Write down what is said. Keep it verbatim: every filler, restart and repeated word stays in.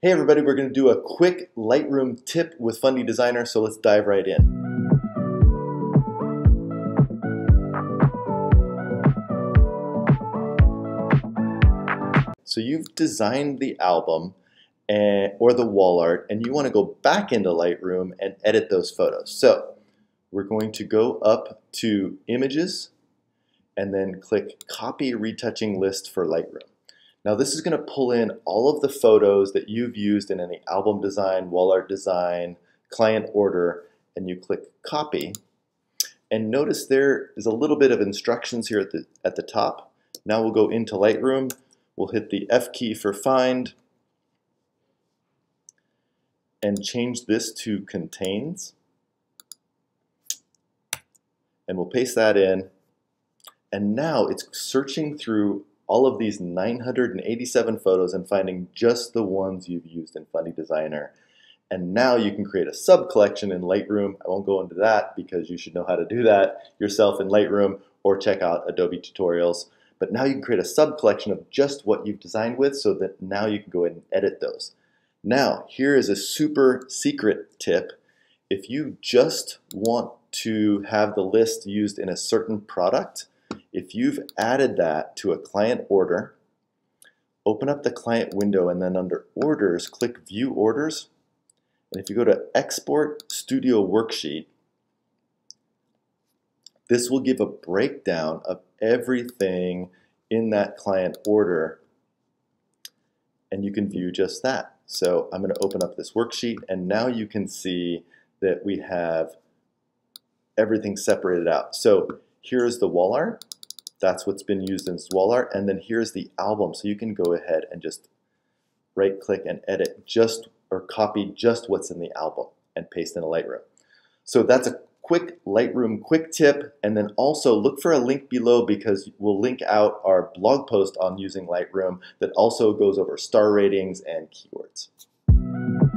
Hey everybody, we're going to do a quick Lightroom tip with Fundy Designer, so let's dive right in. So you've designed the album and, or the wall art, and you want to go back into Lightroom and edit those photos. So we're going to go up to Images and then click Copy Retouching List for Lightroom. Now this is going to pull in all of the photos that you've used in any album design, wall art design, client order, and you click Copy. And notice there is a little bit of instructions here at the, at the top. Now we'll go into Lightroom, we'll hit the F key for Find, and change this to Contains. And we'll paste that in. And now it's searching through all of these nine hundred eighty-seven photos and finding just the ones you've used in Fundy Designer. And now you can create a sub-collection in Lightroom. I won't go into that because you should know how to do that yourself in Lightroom or check out Adobe tutorials. But now you can create a sub-collection of just what you've designed with so that now you can go ahead and edit those. Now, here is a super secret tip. If you just want to have the list used in a certain product, if you've added that to a client order, open up the client window and then under Orders, click View Orders. And if you go to Export Studio Worksheet, this will give a breakdown of everything in that client order, and you can view just that. So I'm going to open up this worksheet, and now you can see that we have everything separated out. So here's the wall art. That's what's been used in this wall art. And then here's the album. So you can go ahead and just right click and edit just or copy just what's in the album and paste in a Lightroom. So that's a quick Lightroom quick tip. And then also look for a link below because we'll link out our blog post on using Lightroom that also goes over star ratings and keywords.